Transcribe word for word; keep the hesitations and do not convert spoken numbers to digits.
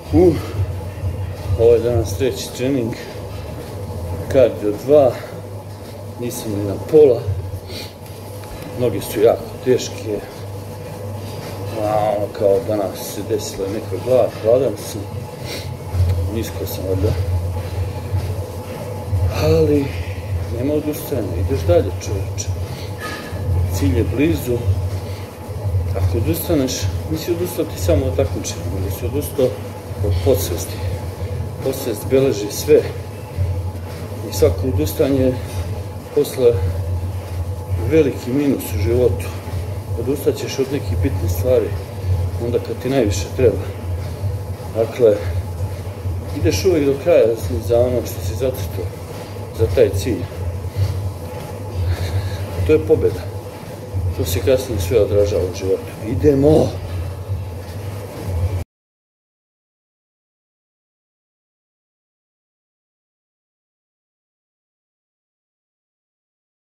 Uh, ovo je danas treći trening, kardio dva, nisam ni na pola, noge su jako teške, a ono kao danas se desila neka glad, hladan sam, nisko sam valjda, ali nema odustajanja, ideš dalje čovječe, cilj je blizu. Ako odustaneš, nisi odustao ti samo od takmičenja, nego si odustao od podsvesti. Podsvest beleži sve i svako odustanje posle veliki minus u životu. Odustaćeš od nekih bitnih stvari, onda kad ti najviše treba. Dakle, ideš uvijek do kraja za ono što si zacrtao, za taj cilj. To je pobjeda. To se kasnije sve odražava u životu. Idemo!